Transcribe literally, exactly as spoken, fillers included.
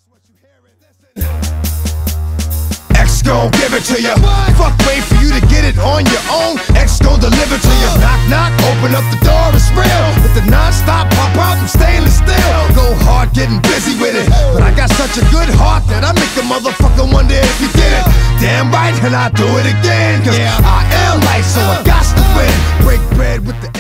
X gon' give it to you. Fuck, wait for you to get it on your own. X gon' deliver to you. Knock, knock, open up the door, it's real. With the non-stop pop out and stainless steel. Go hard, getting busy with it. But I got such a good heart that I make a motherfucker wonder if you did it. Damn right, and I do it again. Cause I am light, so I got to win. Break bread with the